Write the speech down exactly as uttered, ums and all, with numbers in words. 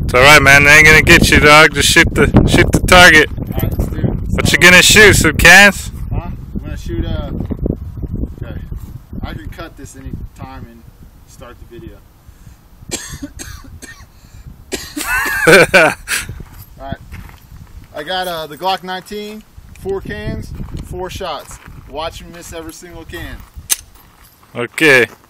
It's alright, man. They ain't gonna get you, dog. Just shoot the shoot the target. Alright, let's do it. What So, you gonna shoot? Some cans? Huh? I'm gonna shoot uh okay. I can cut this any time and start the video. Alright. I got uh, the Glock nineteen, four cans, four shots. Watch me miss every single can. Okay.